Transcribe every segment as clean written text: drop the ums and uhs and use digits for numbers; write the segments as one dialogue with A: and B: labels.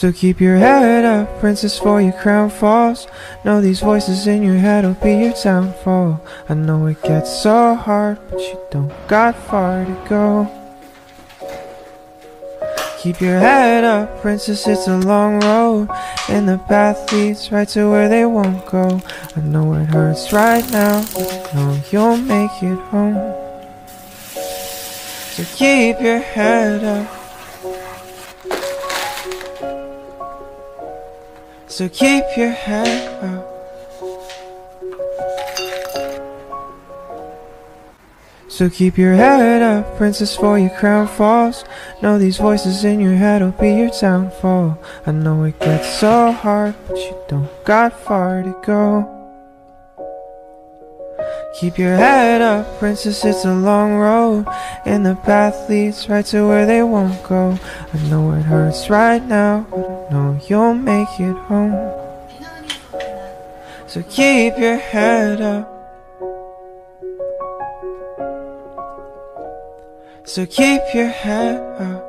A: So keep your head up, princess, for your crown falls. Know these voices in your head will be your downfall. I know it gets so hard, but you don't got far to go. Keep your head up, princess, it's a long road, and the path leads right to where they won't go. I know it hurts right now, but I know you'll make it home. So keep your head up. So keep your head up. So keep your head up, princess, for your crown falls. Know these voices in your head will be your downfall. I know it gets so hard, but you don't got far to go. Keep your head up, princess, it's a long road, and the path leads right to where they won't go. I know it hurts right now, but I know you'll make it home. So keep your head up. So keep your head up.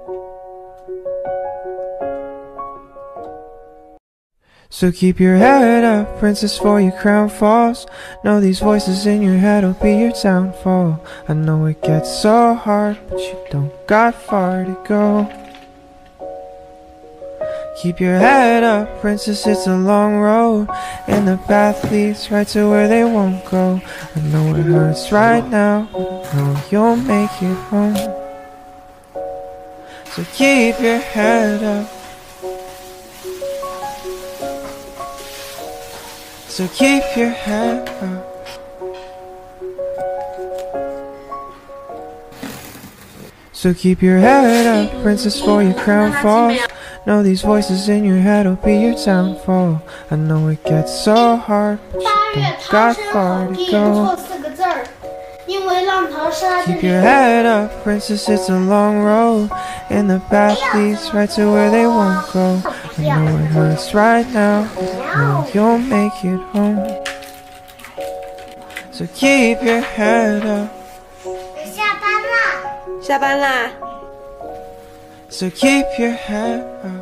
A: So keep your head up, princess, for your crown falls. Know these voices in your head will be your downfall. I know it gets so hard, but you don't got far to go. Keep your head up, princess, it's a long road, and the path leads right to where they won't go. I know it hurts right now, but I know you'll make it home. So keep your head up. So keep your head up. So keep your head up, princess, for your crown falls. Know these voices in your head will be your downfall. I know it gets so hard, but you don't got far to go. Keep your head up, princess, it's a long road, and the path leads right to where they won't go. I know it hurts right now, but I know you'll make it home. So keep your head up.
B: 下班啦。
A: So keep your head up.